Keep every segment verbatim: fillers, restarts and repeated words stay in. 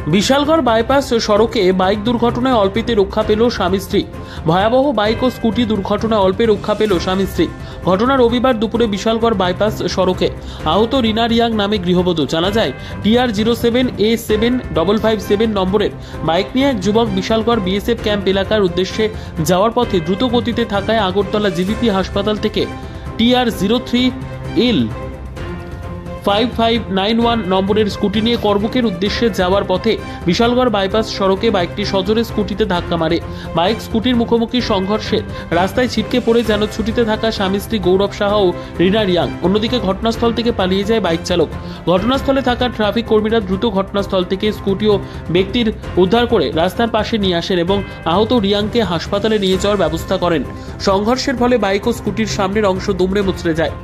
Bishalgarh bypass সড়কে bike দুর্ঘটনায় অল্পেতে রক্ষা পেল স্বামী স্ত্রী। ভয়াবহ বাইক ও স্কুটি দুর্ঘটনায় অল্পে রক্ষা পেল স্বামী স্ত্রী। ঘটনা রবিবার দুপুরে বিশালগড় বাইপাস সড়কে। আহত রিনা রিয়াং নামে গৃহবধূ। জানা যায় TR zero seven A seven double five seven নম্বরের বাইক নিয়ে এক যুবক বিশালগড় বিএসএফ ক্যাম্প এলাকার উদ্দেশ্যে যাওয়ার পথে দ্রুত গতিতে থাকায় আগরতলা জিবিপি হাসপাতাল থেকে TR zero three L five five nine one নম্বরের স্কুটি নিয়ে করবুকের উদ্দেশ্যে যাওয়ার পথে বিশালগড় বাইপাস সড়কে বাইকটি সজোরে স্কুটিতে ধাক্কা মারে। বাইক স্কুটির মুখোমুখি সংঘর্ষে রাস্তায় ছিটকে পড়ে যেন ছুটিতে থাকা স্বামী স্ত্রী গৌরব সাহা ও রিনা রিয়াং। অন্যদিকে ঘটনাস্থল থেকে পালিয়ে যায় বাইক চালক। ঘটনাস্থলে থাকা ট্রাফিক কর্মীরা দ্রুত ঘটনাস্থল থেকে স্কুটি ও ব্যক্তির উদ্ধার করে রাস্তার পাশে নিয়ে আসেন এবং আহত রিয়াংকে হাসপাতালে নিয়ে যাওয়ার ব্যবস্থা করেন। সংঘর্ষের ফলে বাইক ও স্কুটির সামনের অংশ দুমড়ে মুচড়ে যায়।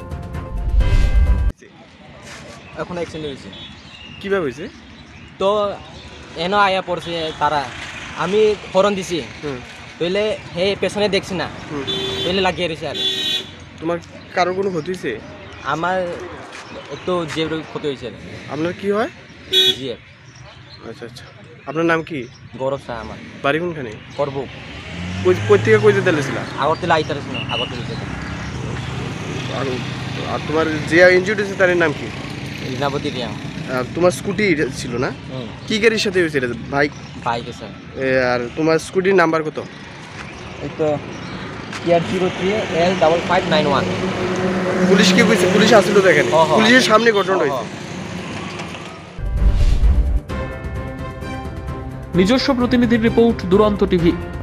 এখন অ্যাক্সিডেন্ট হয়েছে। কিভাবে হয়েছে? তো এনে আয়া পড়ছে তারা, আমি হরন দিছি, তাইলে হে পেছনে দেখছি না, তাইলে লাগিয়ে রয়েছে। আর তোমার কারো কোনো ক্ষতি হয়েছে? আমার একটু জিএফ ক্ষতি হয়েছে। আপনার কি হয়? জিএফ। আচ্ছা আচ্ছা। আপনার নাম কি? গৌরব শাহ। আমার বাড়ি কোনখানে? করবো। কই থেকে কই যেতে লেছিলা? আগরতলা আইতারে ছিল, আগরতলা যেতে। আর আর তোমার যে ইনজিউর্ড হয়েছে তার নাম কি? লীনাবতী রিয়াং। তোমার স্কুটি ছিল না? কি গাড়ির সাথে হয়েছে? বাইক। বাইকে স্যার। আর তোমার স্কুটির নাম্বার কত? এই তো TR zero three L double five nine one. Police কি কইছে? পুলিশ আসছিল তো এখানে? পুলিশের সামনে ঘটনা হয়েছে। নিজস্ব প্রতিনিধির রিপোর্ট, দুরন্ত টিভি।